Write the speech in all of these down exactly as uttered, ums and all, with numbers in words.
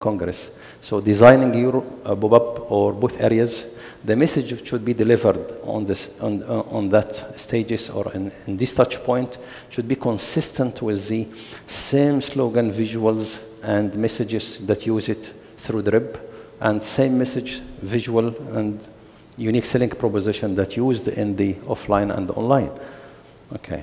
Congress. So designing your uh, pop-up or booth areas, the message should be delivered on, this, on, uh, on that stages or in, in this touch point should be consistent with the same slogan, visuals, and messages that use it through the R I B, and same message, visual, and unique selling proposition that used in the offline and online. Okay.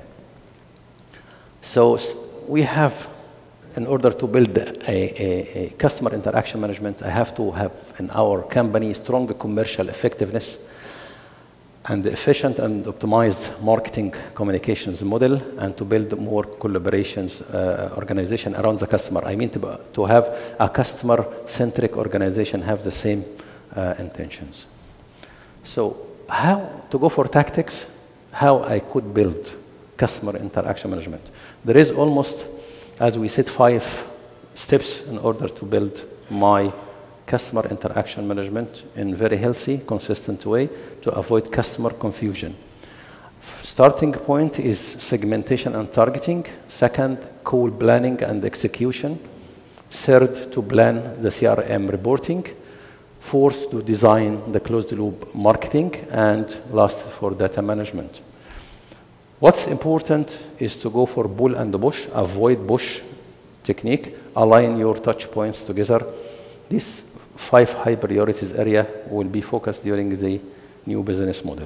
So we have, in order to build a, a, a customer interaction management, I have to have in our company strong commercial effectiveness and efficient and optimized marketing communications model, and to build more collaborations uh, organization around the customer. I mean to, to have a customer-centric organization have the same uh, intentions. So how to go for tactics, how I could build customer interaction management. There is almost, as we said, five steps in order to build my customer interaction management in very healthy, consistent way to avoid customer confusion. Starting point is segmentation and targeting. Second, call planning and execution. Third, to plan the C R M reporting. Fourth, to design the closed loop marketing. And last, for data management. What's important is to go for pull and push, avoid push technique, align your touch points together. These five high priorities area will be focused during the new business model.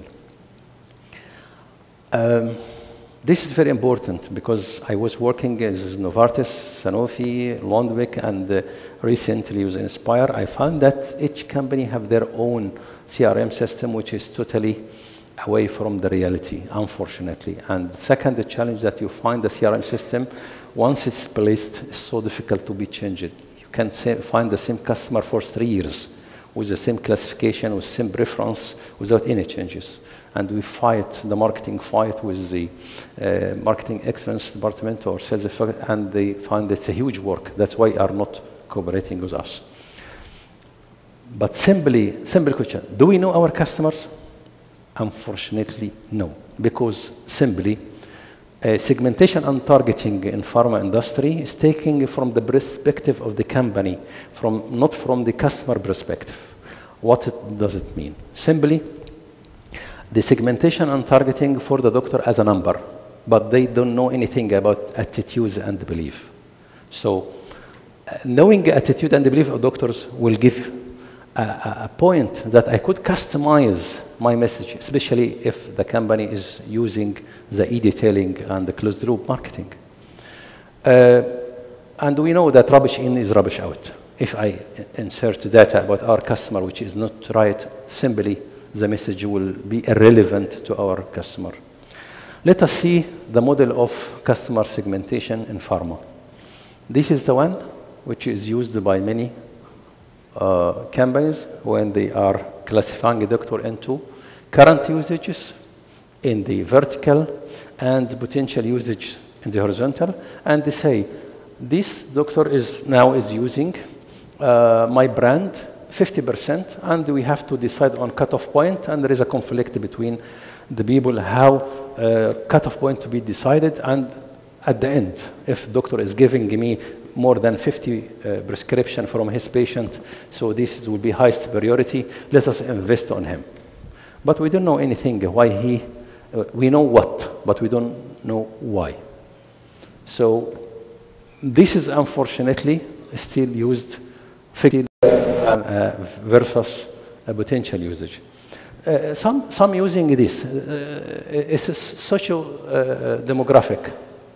Um, this is very important because I was working as Novartis, Sanofi, Lundbeck, and uh, recently with Inspire. I found that each company have their own C R M system, which is totally away from the reality, unfortunately. And second, the challenge that you find the C R M system, once it's placed, it's so difficult to be changed. You can say, find the same customer for three years with the same classification, with same preference, without any changes. And we fight, the marketing fight with the uh, marketing excellence department or sales effect, and they find it's a huge work. That's why they are not cooperating with us. But simply, simple question, do we know our customers? Unfortunately, no, because simply uh, segmentation and targeting in pharma industry is taking from the perspective of the company, from not from the customer perspective. What it, does it mean? Simply, the segmentation and targeting for the doctor as a number, but they don't know anything about attitudes and belief. So, uh, knowing attitude and belief of doctors will give a, a point that I could customize my message, especially if the company is using the e-detailing and the closed-loop marketing. Uh, and we know that rubbish in is rubbish out. If I insert data about our customer which is not right, simply the message will be irrelevant to our customer. Let us see the model of customer segmentation in pharma. This is the one which is used by many uh, companies when they are classifying a doctor into current usages in the vertical and potential usage in the horizontal, and they say, this doctor is now is using uh, my brand fifty percent, and we have to decide on cutoff point, and there is a conflict between the people how uh, cutoff point to be decided, and at the end, if doctor is giving me more than fifty uh, prescription from his patient, so this will be highest priority, let us invest on him. But we don't know anything why he, uh, we know what, but we don't know why. So this is unfortunately still used uh, versus a potential usage. Uh, some, some using this, uh, it's a socio-demographic. Uh,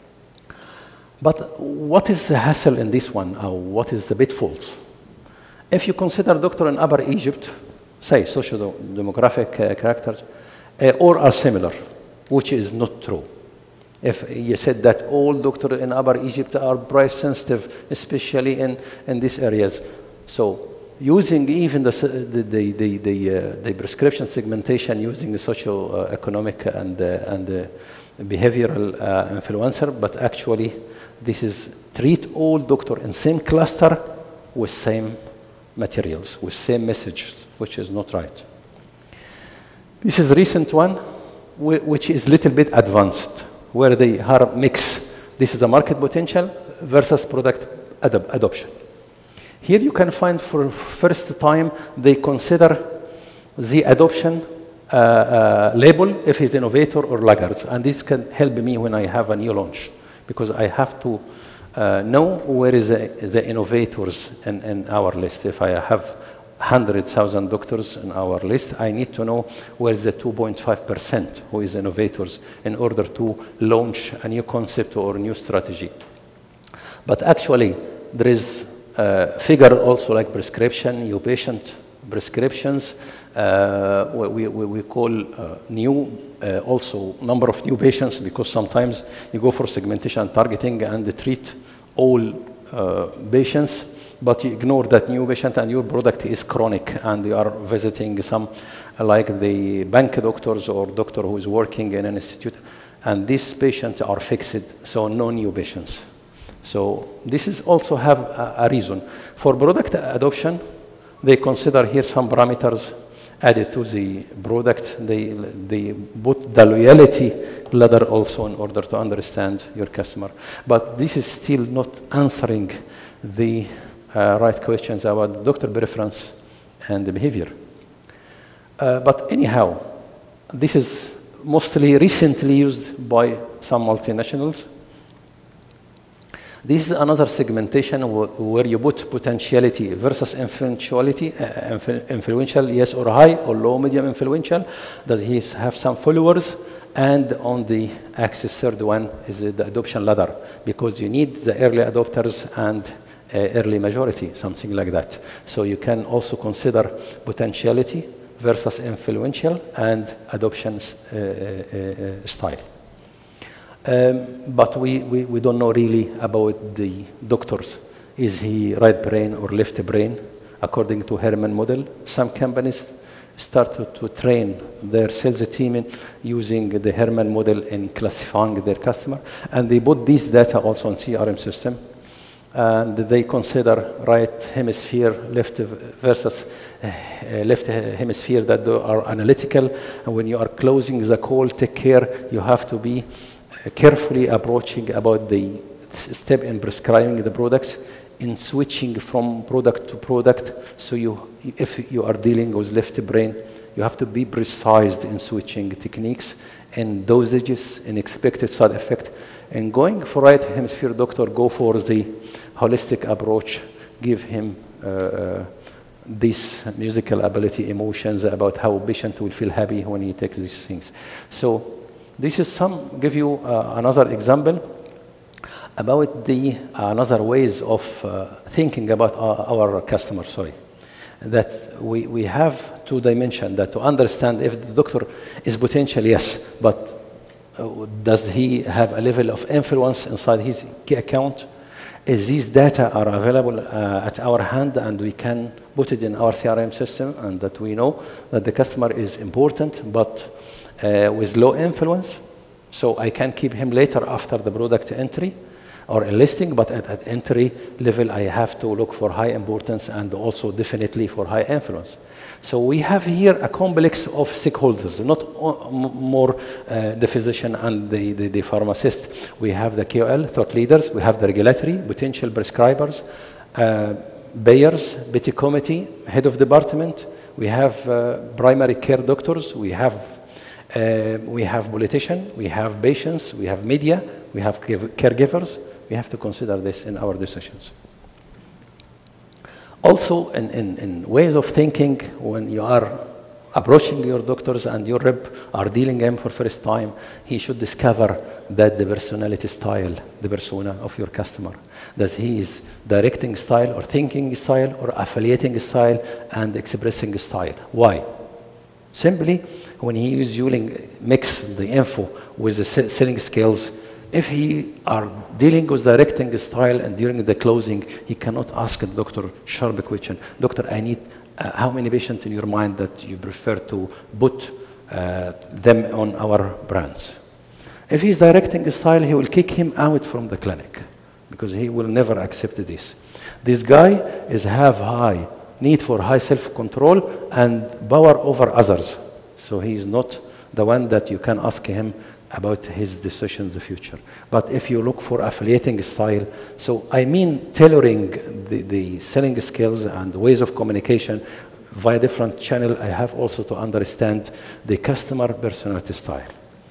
but what is the hassle in this one, or what is the pitfalls? If you consider doctor in Upper Egypt, say socio-demographic uh, characters, uh, or are similar, which is not true. If you said that all doctors in Upper Egypt are price sensitive, especially in, in these areas. So using even the, the, the, the, the, uh, the prescription segmentation using the socio-economic and, uh, and uh, behavioral uh, influencer, but actually this is treat all doctors in same cluster with same materials, with same messages, which is not right. This is a recent one, which is a little bit advanced, where they have mix. This is the market potential versus product ad adoption. Here you can find for first time they consider the adoption uh, uh, label if he's innovator or laggards. And this can help me when I have a new launch, because I have to uh, know where is the, the innovators in, in our list. If I have one hundred thousand doctors in our list, I need to know where is the two point five percent who is innovators in order to launch a new concept or new strategy. But actually, there is a figure also like prescription, new patient prescriptions, uh, we, we, we call uh, new, uh, also number of new patients, because sometimes you go for segmentation and targeting and treat all uh, patients, but you ignore that new patient and your product is chronic and you are visiting some uh, like the bank doctors or doctor who is working in an institute, and these patients are fixed, so no new patients. So this is also have a, a reason. For product adoption, they consider here some parameters added to the product. They, they put the loyalty ladder also in order to understand your customer. But this is still not answering the uh, right questions about doctor preference and the behavior. Uh, but anyhow, this is mostly recently used by some multinationals. This is another segmentation where you put potentiality versus influentiality, uh, influential, yes or high, or low, medium influential. Does he have some followers? And on the axis, third one is the adoption ladder, because you need the early adopters and uh, early majority, something like that. So you can also consider potentiality versus influential and adoption uh, uh, uh, style. Um, but we, we, we don't know really about the doctors. Is he right brain or left brain? According to Herman model, some companies started to train their sales team in using the Herman model in classifying their customer. And they put this data also on C R M system. And they consider right hemisphere, left versus uh, left hemisphere that are analytical. And when you are closing the call, take care, you have to be carefully approaching about the step in prescribing the products, in switching from product to product. So you, if you are dealing with left brain, you have to be precise in switching techniques and dosages and expected side effect. And going for right hemisphere doctor, go for the holistic approach, give him uh, this musical ability, emotions about how a patient will feel happy when he takes these things. So this is some, give you uh, another example about the uh, another ways of uh, thinking about our, our customer, sorry. That we, we have two dimensions, that to understand if the doctor is potential, yes, but uh, does he have a level of influence inside his key account? Is these data are available uh, at our hand and we can put it in our C R M system, and that we know that the customer is important, but Uh, with low influence, so I can keep him later after the product entry or a listing, but at, at entry level I have to look for high importance and also definitely for high influence. So we have here a complex of stakeholders, not more uh, the physician and the, the, the pharmacist. We have the K O L, thought leaders, we have the regulatory, potential prescribers, uh, payers, B T committee, head of department, we have uh, primary care doctors, we have Uh, we have politicians, we have patients, we have media, we have caregivers. We have to consider this in our decisions. Also, in, in, in ways of thinking, when you are approaching your doctors and your rep are dealing them for first time, he should discover that the personality style, the persona of your customer, that he is directing style or thinking style or affiliating style and expressing style. Why? Simply, when he is using, mix the info with the selling skills, if he are dealing with directing style and during the closing, he cannot ask the doctor sharp question. Doctor, I need, uh, how many patients in your mind that you prefer to put uh, them on our brands? If he's directing style, he will kick him out from the clinic because he will never accept this. This guy is have high need for high self-control and power over others. So he is not the one that you can ask him about his decision in the future. But if you look for affiliating style, so I mean tailoring the, the selling skills and ways of communication via different channel, I have also to understand the customer personality style.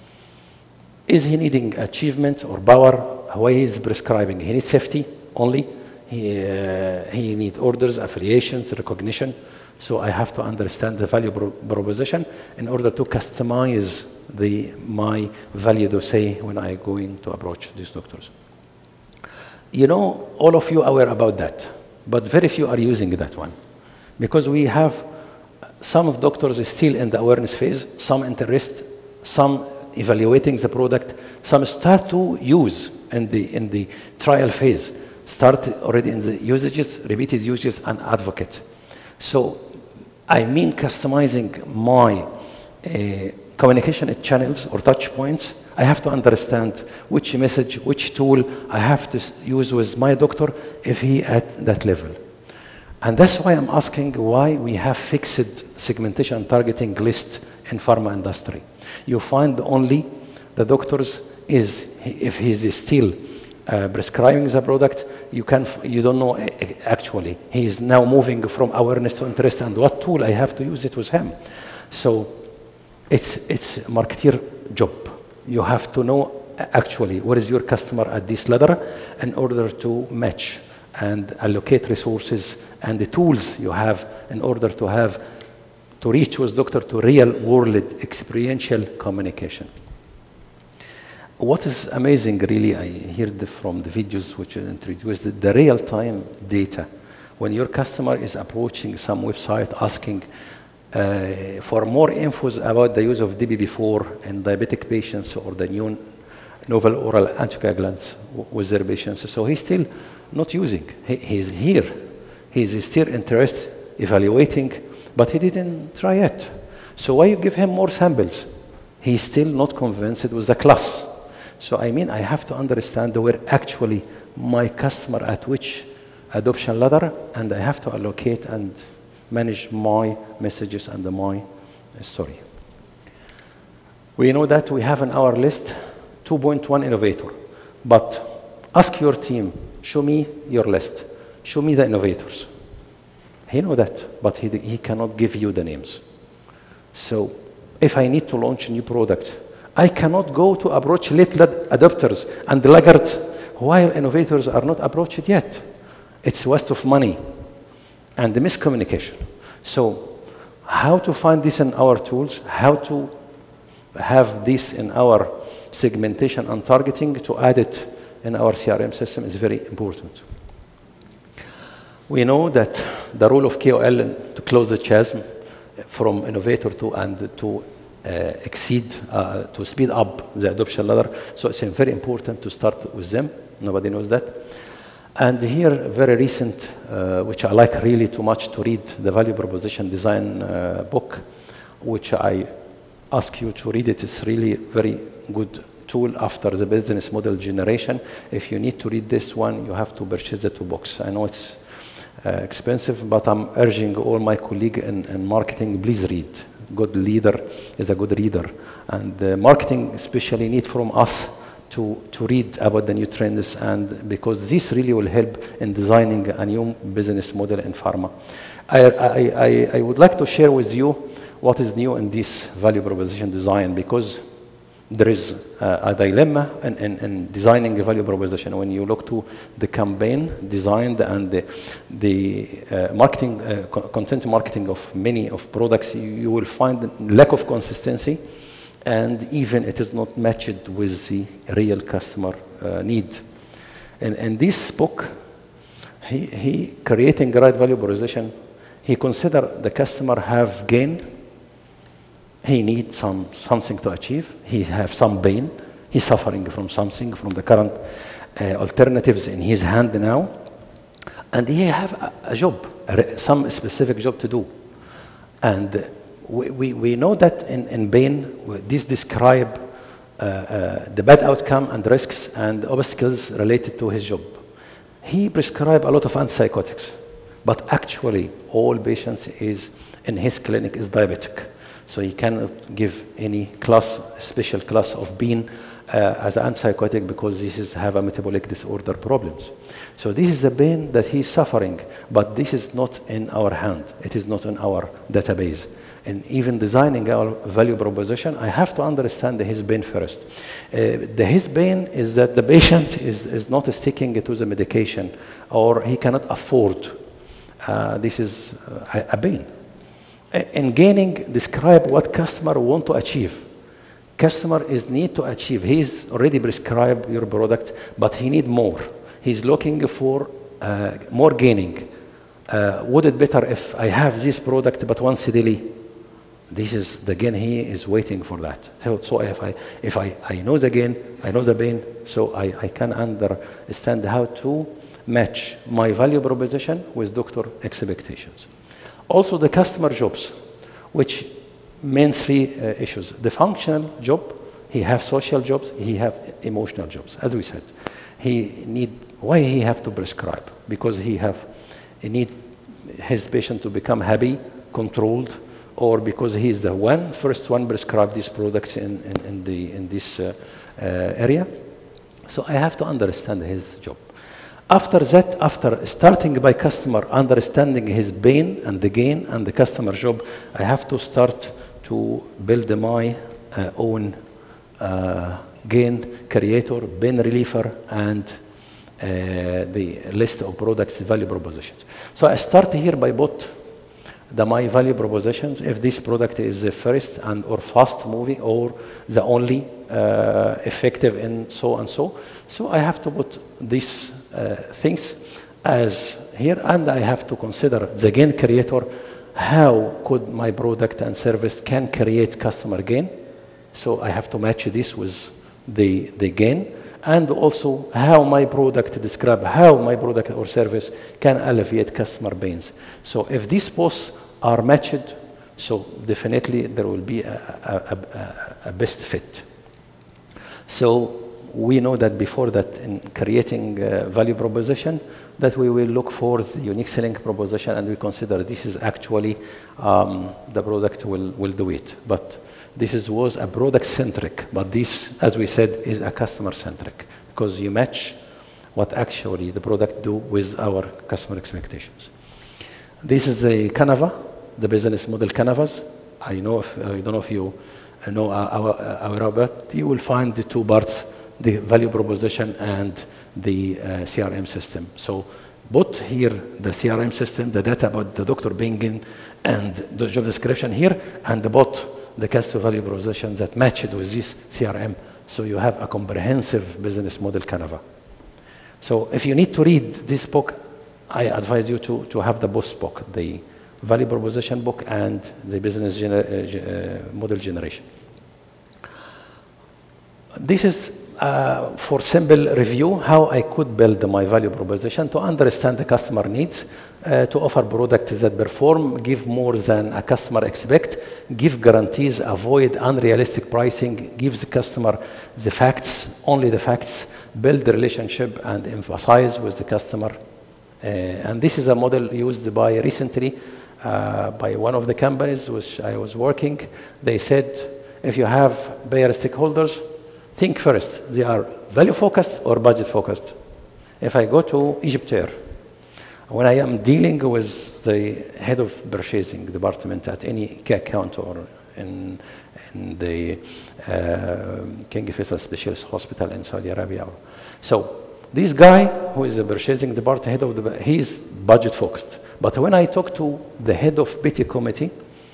Is he needing achievement or power? Why he is prescribing? He needs safety only. He, uh, he needs orders, affiliations, recognition. So I have to understand the value pro proposition in order to customize the, my value dossier when I going to approach these doctors. You know, all of you are aware about that, but very few are using that one. Because we have some of doctors still in the awareness phase, some interest, some evaluating the product, some start to use in the, in the trial phase, start already in the usages, repeated usages, and advocate. So I mean customizing my uh, communication channels or touch points. I have to understand which message, which tool I have to use with my doctor if he at that level. And that's why I'm asking why we have fixed segmentation and targeting list in pharma industry. You find only the doctors is, if he's still uh, prescribing the product, you, can, you don't know actually. He's now moving from awareness to interest and what tool I have to use it with him. So it's, it's a marketeer job. You have to know actually where is your customer at this ladder in order to match and allocate resources and the tools you have in order to have to reach with doctor to real world experiential communication. What is amazing really, I heard from the videos which are introduced, the, the real-time data. When your customer is approaching some website asking uh, for more info about the use of D B B four in diabetic patients or the new novel oral anticoagulants with their patients, so he's still not using. He, he's here. He's still interested, evaluating, but he didn't try it. So why you give him more samples? He's still not convinced with the class. So I mean, I have to understand where actually my customer at which adoption ladder, and I have to allocate and manage my messages and my story. We know that we have in our list two point one innovator, but ask your team, show me your list. Show me the innovators. He knows that, but he, he cannot give you the names. So if I need to launch a new product, I cannot go to approach late adopters and laggards while innovators are not approached yet. It's a waste of money and the miscommunication. So how to find this in our tools, how to have this in our segmentation and targeting to add it in our C R M system is very important. We know that the role of K O L to close the chasm from innovator to and to uh, exceed, uh, to speed up the adoption ladder. So it's very important to start with them. Nobody knows that. And here, very recent, uh, which I like really too much to read, the value proposition design uh, book, which I ask you to read it. It's really very good tool after the business model generation. If you need to read this one, you have to purchase the two books. I know it's uh, expensive, but I'm urging all my colleagues in, in marketing, please read. Good leader is a good reader. And uh, marketing especially need from us to, to read about the new trends, and because this really will help in designing a new business model in pharma. I, I, I, I would like to share with you what is new in this value proposition design, because there is uh, a dilemma in, in, in designing a value proposition. When you look to the campaign designed and the, the uh, marketing, uh, co content marketing of many of products, you, you will find lack of consistency, and even it is not matched with the real customer uh, need. And in this book, he, he creating the right value proposition, he consider the customer have gain. He needs some, something to achieve. He has some pain. He's suffering from something, from the current uh, alternatives in his hand now. And he have a, a job, a, some specific job to do. And we, we, we know that in, in pain, this describe uh, uh, the bad outcome and risks and obstacles related to his job. He prescribed a lot of antipsychotics, but actually all patients is in his clinic is diabetic. So you cannot give any class, special class of bean uh, as an antipsychotic because this is have a metabolic disorder problems. So this is the pain that he's suffering, but this is not in our hand. It is not in our database. And even designing our value proposition, I have to understand his pain first. Uh, the his pain is that the patient is, is not sticking to the medication, or he cannot afford. Uh, this is uh, a pain. In gaining, describe what customer want to achieve. Customer is need to achieve. He's already prescribed your product, but he need more. He's looking for uh, more gaining. Uh, would it better if I have this product but once daily? This is the gain. He is waiting for that. So, so if I if I, I know the gain, I know the pain, so I, I can understand how to match my value proposition with doctor expectations. Also the customer jobs, which main three uh, issues. The functional job, he have social jobs, he have emotional jobs. As we said, he need, why he have to prescribe? Because he have, he need his patient to become happy, controlled, or because he is the one, first one prescribe these products in, in, in, the, in this uh, uh, area. So I have to understand his job. After that, after starting by customer, understanding his pain and the gain and the customer job, I have to start to build my uh, own uh, gain creator, pain reliever, and uh, the list of products, value propositions. So I start here by both the my value propositions, if this product is the first and or fast moving or the only uh, effective in so and so. So I have to put these uh, things as here, and I have to consider the gain creator. How could my product and service can create customer gain? So I have to match this with the, the gain, and also how my product describe how my product or service can alleviate customer pains. So if these both are matched, so definitely there will be a, a, a, a best fit. So we know that before that in creating a value proposition, that we will look for the unique selling proposition, and we consider this is actually um, the product will, will do it. But this is, was a product-centric, but this, as we said, is a customer-centric, because you match what actually the product do with our customer expectations. This is the Canava, the business model Canavas. I know if, I don't know if you know our, our, our but you will find the two parts, the value proposition and the uh, C R M system. So both here, the C R M system, the data about the doctor being in, and the job description here, and the both the customer value proposition that matched with this C R M. So you have a comprehensive business model Canava. So if you need to read this book, I advise you to, to have the both book, the value proposition book and the business gener uh, model generation. This is uh, for simple review how I could build my value proposition to understand the customer needs, uh, to offer products that perform, give more than a customer expect, give guarantees, avoid unrealistic pricing, give the customer the facts, only the facts, build the relationship and emphasize with the customer. Uh, and this is a model used by recently uh, by one of the companies which I was working. They said, if you have payer stakeholders, think first, they are value focused or budget focused. If I go to Egyptair, when I am dealing with the head of purchasing department at any key account or in, in the uh, King Faisal Specialist Hospital in Saudi Arabia. So this guy who is the purchasing department head of the, he is budget focused. But when I talk to the head of P T committee,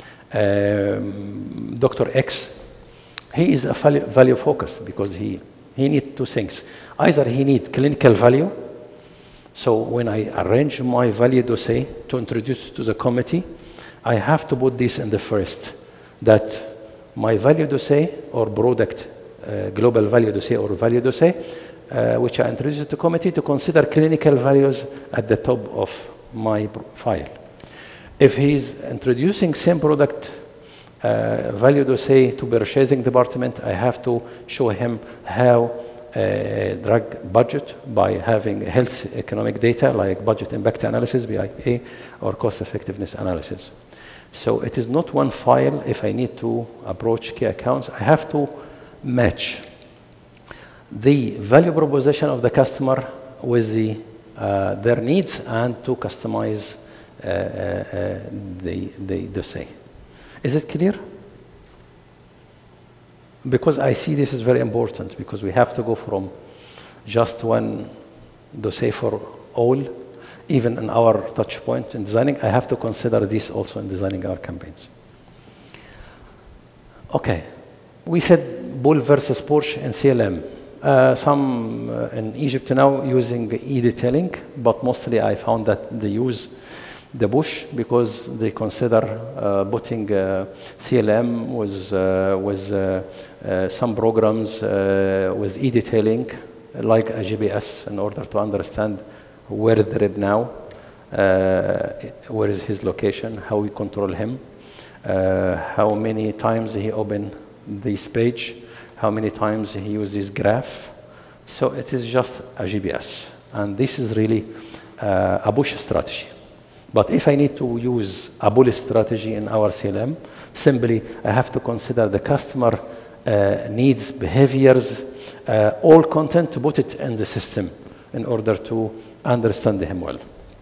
um, Doctor X, he is a value, value focused because he, he needs two things. Either he needs clinical value. So when I arrange my value dossier to introduce to the committee, I have to put this in the first, that my value dossier or product, uh, global value dossier or value dossier, uh, which I introduce to the committee to consider clinical values at the top of my file. If he's introducing same product uh, value dossier to purchasing department, I have to show him how uh, drug budget by having health economic data like budget impact analysis, B I A, or cost effectiveness analysis. So it is not one file. If I need to approach key accounts, I have to match the value proposition of the customer with the, uh, their needs and to customize uh, uh, the, the dossier. Is it clear? Because I see this is very important, because we have to go from just one dossier for all. Even in our touch point in designing, I have to consider this also in designing our campaigns. Okay, we said Bull versus Porsche and C L M. Uh, some uh, in Egypt now using e-detailing, but mostly I found that they use the Bush because they consider uh, putting uh, C L M with, uh, with uh, uh, some programs uh, with e-detailing, like a G P S, in order to understand where the rib now, uh, where is his location, how we control him, uh, how many times he opened this page, how many times he used this graph. So it is just a G P S. And this is really uh, a Bush strategy. But if I need to use a Bull strategy in our C L M, simply I have to consider the customer uh, needs, behaviors, uh, all content to put it in the system in order to understand him well.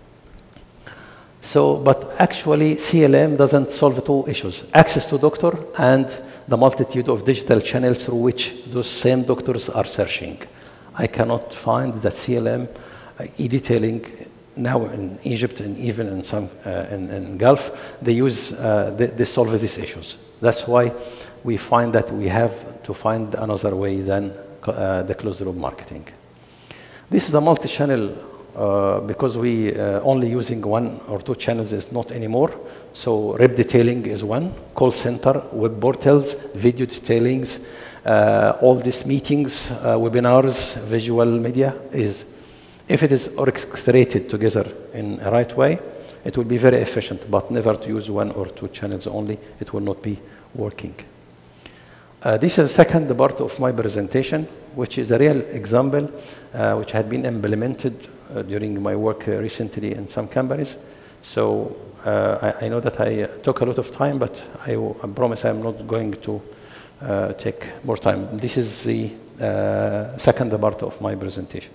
So, but actually C L M doesn't solve two issues: access to doctor and the multitude of digital channels through which those same doctors are searching. I cannot find that C L M uh, e-detailing now in Egypt and even in some uh, in, in Gulf, they use, uh, they, they solve these issues. That's why we find that we have to find another way than uh, the closed loop marketing. This is a multi-channel uh, because we uh, only using one or two channels is not anymore. So rep detailing is one, call center, web portals, video detailings, uh, all these meetings, uh, webinars, visual media is, if it is orchestrated together in a right way, it will be very efficient, but never to use one or two channels only, it will not be working. Uh, this is the second part of my presentation, which is a real example uh, which had been implemented uh, during my work uh, recently in some companies. So uh, I, I know that I uh, took a lot of time, but I, I promise I'm not going to uh, take more time. This is the uh, second part of my presentation.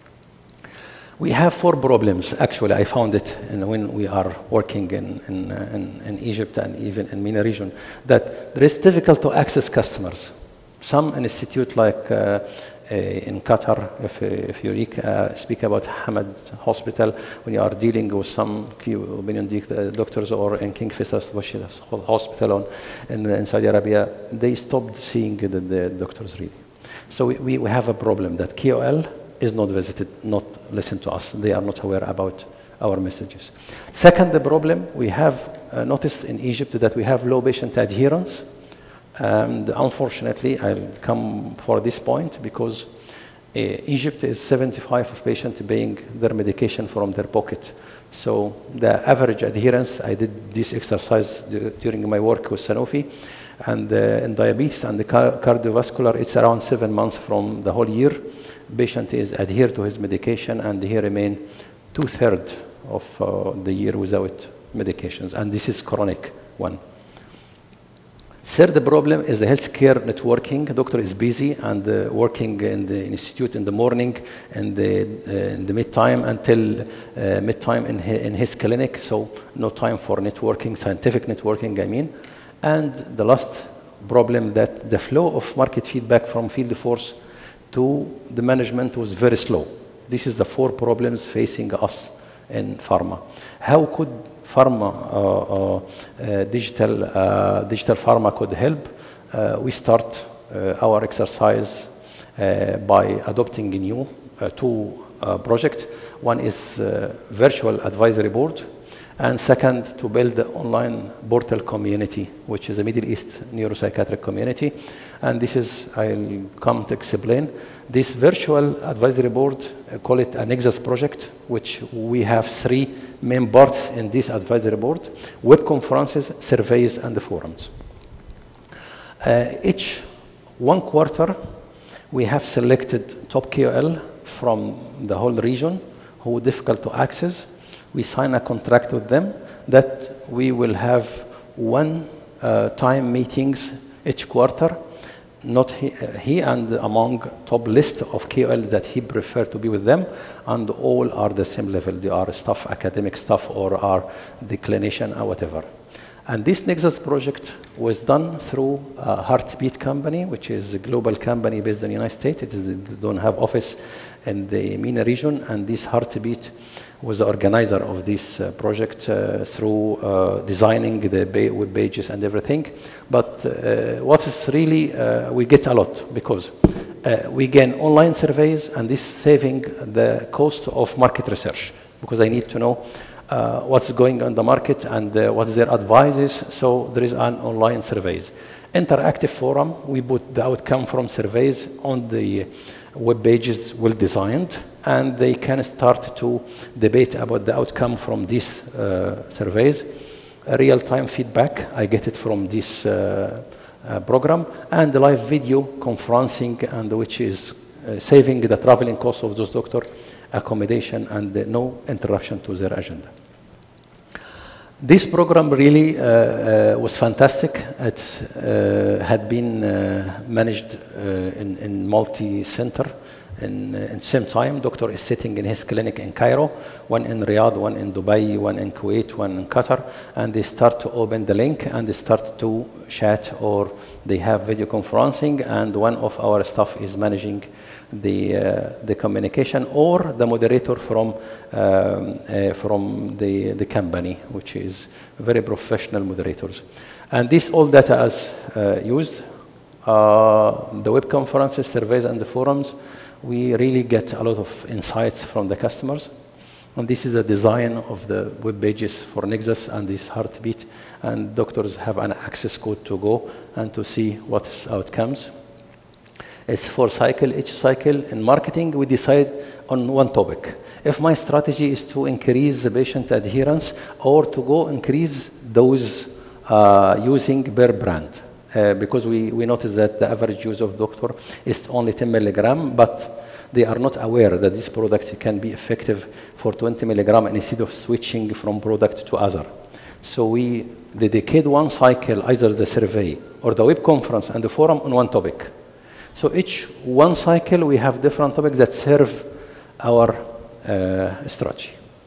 We have four problems, actually. I found it in when we are working in, in, uh, in, in Egypt and even in MENA region, that it is difficult to access customers. Some institute like uh, uh, in Qatar, if, if you uh, speak about Hamad Hospital, when you are dealing with some key opinion doctors, or in King Faisal Hospital on, in, in Saudi Arabia, they stopped seeing the, the doctors really. So we, we have a problem that K O L is not visited, not listened to us. They are not aware about our messages. Second, the problem, we have uh, noticed in Egypt that we have low patient adherence. And unfortunately, I'll come for this point because uh, Egypt is seventy-five of patients paying their medication from their pocket. So the average adherence, I did this exercise during my work with Sanofi, and uh, in diabetes and the car cardiovascular, it's around seven months from the whole year. Patient is adhered to his medication, and he remain two-thirds of uh, the year without medications, and this is chronic one. Third problem is the healthcare networking. The doctor is busy and uh, working in the institute in the morning and the, uh, in the mid-time until uh, mid-time in, hi in his clinic, so no time for networking, scientific networking, I mean. And the last problem, that the flow of market feedback from field force to the management was very slow. This is the four problems facing us in pharma. How could pharma, uh, uh, uh, digital, uh, digital pharma could help? Uh, we start uh, our exercise uh, by adopting a new uh, two uh, projects. One is uh, virtual advisory board, and second, to build the online portal community, which is a Middle East neuropsychiatric community. And this is, I'll come to explain. This virtual advisory board, uh, call it a Nexus project, which we have three main parts in this advisory board: web conferences, surveys, and the forums. Uh, each one quarter, We have selected top K O L from the whole region who are difficult to access. We sign a contract with them that we will have one uh, time meetings each quarter. Not he, uh, he and among top list of K O L that he prefer to be with them, and all are the same level. They are staff, academic staff, or are the clinician or whatever. And this Nexus project was done through a Heartbeat company, which is a global company based in the United States. It is, they don't have office in the MENA region, and this Heartbeat was the organizer of this uh, project uh, through uh, designing the web pages and everything. But uh, what is really, uh, we get a lot because uh, we gain online surveys, and this saving the cost of market research, because I need to know uh, what's going on the market and uh, what their advice is. So there is an online surveys. Interactive forum, we put the outcome from surveys on the web pages well designed, and they can start to debate about the outcome from these uh, surveys. Real-time feedback, I get it from this uh, uh, program, and the live video conferencing, and which is uh, saving the traveling cost of those doctor, accommodation, and uh, no interruption to their agenda. This program really uh, uh, was fantastic. It uh, had been uh, managed uh, in, in multi-center. In, uh, in the same time, doctor is sitting in his clinic in Cairo, one in Riyadh, one in Dubai, one in Kuwait, one in Qatar, and they start to open the link and they start to chat, or they have video conferencing, and one of our staff is managing the uh, the communication, or the moderator from um, uh, from the the company, which is very professional moderators. And this all data is uh, used. Uh, the web conferences, surveys, and the forums, we really get a lot of insights from the customers. And this is a design of the web pages for Nexus and this Heartbeat. And doctors have an access code to go and to see what outcomes. It's four cycle. Each cycle in marketing, we decide on one topic. If my strategy is to increase the patient adherence, or to go increase those uh, using per brand. Uh, because we, we notice that the average use of doctor is only ten milligram, but they are not aware that this product can be effective for twenty milligram instead of switching from product to other. So we dedicate one cycle, either the survey or the web conference and the forum, on one topic. So each one cycle, we have different topics that serve our uh, strategy.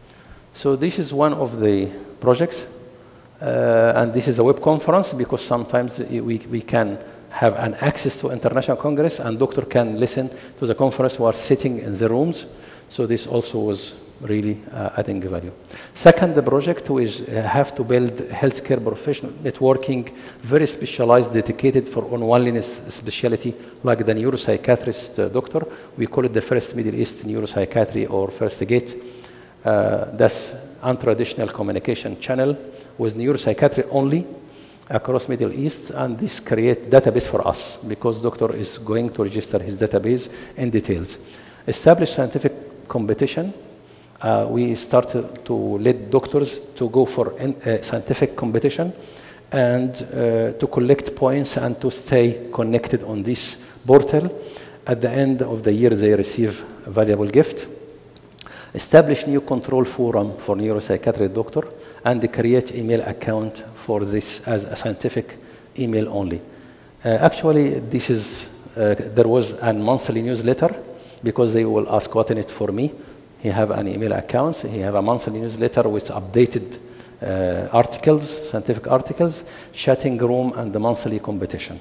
So this is one of the projects. Uh, and this is a web conference, because sometimes we, we can have an access to international congress, and doctor can listen to the conference while sitting in the rooms. So this also was really uh, adding value. Second, the project is uh, have to build healthcare professional networking, very specialized, dedicated for on one specialty, like the neuropsychiatrist uh, doctor. We call it the first Middle East neuropsychiatry, or first gate. Uh, that's untraditional communication channel with neuropsychiatry only across Middle East, and this create database for us, because doctor is going to register his database in details. Establish scientific competition. Uh, we started to let doctors to go for in, uh, scientific competition, and uh, to collect points and to stay connected on this portal. At the end of the year, they receive a valuable gift. Establish new control forum for neuropsychiatric doctor, and create email account for this as a scientific email only. Uh, actually, this is, uh, there was a monthly newsletter, because they will ask what's in it for me. He have an email account, he have a monthly newsletter with updated uh, articles, scientific articles, chatting room, and the monthly competition.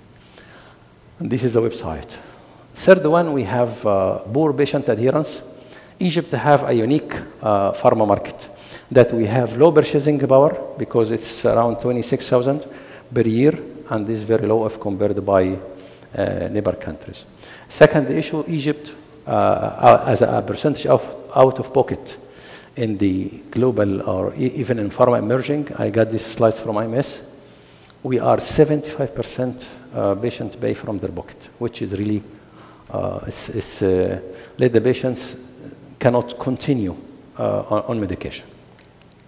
And this is the website. Third one, we have uh, poor patient adherence. Egypt have a unique uh, pharma market, that we have low purchasing power, because it's around twenty-six thousand per year, and this is very low if compared by uh, neighbor countries. Second issue, Egypt, uh, as a percentage of out of pocket in the global, or e even in pharma emerging, I got these slides from I M S, we are seventy-five percent uh, patient pay from their pocket, which is really, uh, it's, it's uh, let the patients cannot continue uh, on, on medication.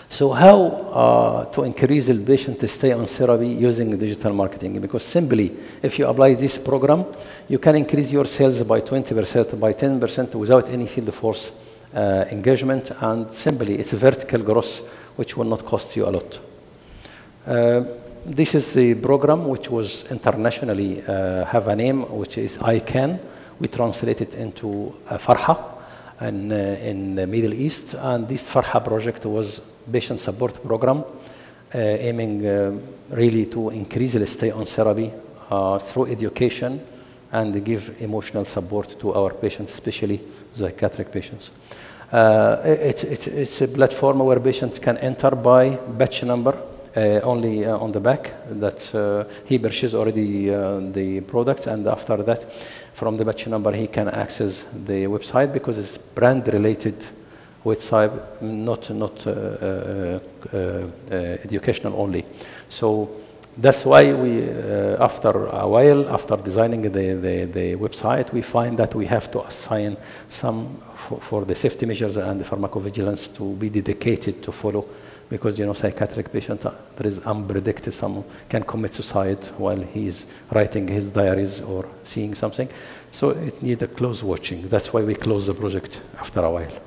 So how uh, to increase the patient to stay on therapy using digital marketing? Because simply, if you apply this program, you can increase your sales by twenty percent, by ten percent without any field force uh, engagement, and simply it's a vertical growth which will not cost you a lot. Uh, this is a program which was internationally uh, have a name which is I CAN. We translate it into uh, Farha in, uh, in the Middle East, and this Farha project was patient support program uh, aiming uh, really to increase the stay on therapy uh, through education and give emotional support to our patients, especially psychiatric patients. Uh, it, it, it's a platform where patients can enter by batch number, uh, only uh, on the back, that uh, he purchases already uh, the products, and after that, from the batch number, he can access the website because it's brand-related website, not, not uh, uh, uh, uh, educational only. So that's why we, uh, after a while, after designing the, the, the website, we find that we have to assign some for, for the safety measures and the pharmacovigilance to be dedicated to follow, because, you know, psychiatric patient, uh, there is unpredicted, some can commit suicide while he is writing his diaries or seeing something. So it needs a close watching. That's why we close the project after a while.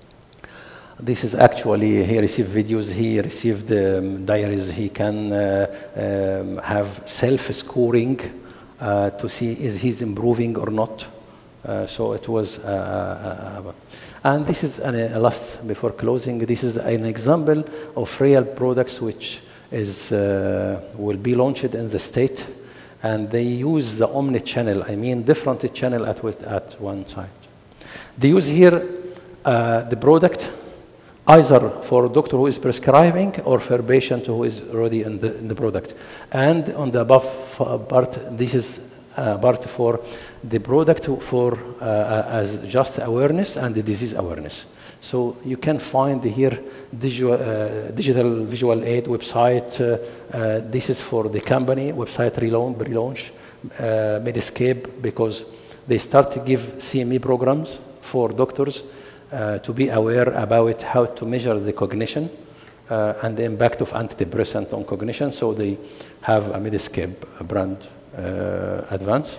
This is actually, he received videos, he received um, diaries, he can uh, um, have self-scoring uh, to see is he improving or not. Uh, so it was, uh, uh, and this is, an, uh, last before closing, this is an example of real products which is, uh, will be launched in the state, and they use the omni-channel, I mean different channel at, at one side. They use here uh, the product either for a doctor who is prescribing or for a patient who is already in the, in the product. And on the above part, this is uh, part for the product for uh, as just awareness and the disease awareness. So you can find here digital, uh, digital visual aid website. Uh, uh, this is for the company website relaunch, relaunch uh, Medscape, because they start to give C M E programs for doctors Uh, to be aware about how to measure the cognition uh, and the impact of antidepressant on cognition. So they have a Medscape brand uh, advance.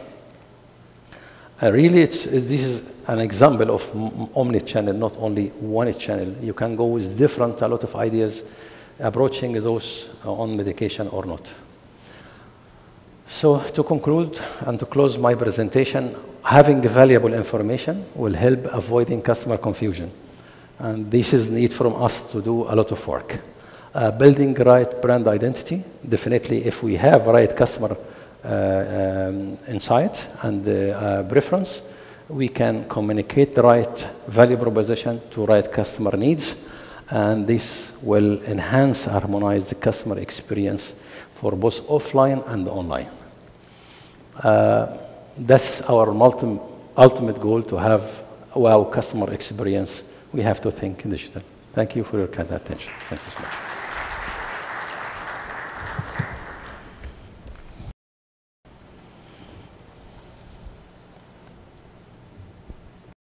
Uh, really, it's, this is an example of omni-channel, not only one channel. You can go with different, a lot of ideas approaching those uh, on medication or not. So to conclude and to close my presentation, having valuable information will help avoiding customer confusion. And this is need from us to do a lot of work. Uh, building right brand identity, definitely if we have right customer uh, um, insight and uh, preference, we can communicate the right value proposition to right customer needs, and this will enhance, harmonize the customer experience for both offline and online. Uh, that's our multi ultimate goal, to have a wow customer experience. We have to think digital. Thank you for your kind attention. Thank you so much.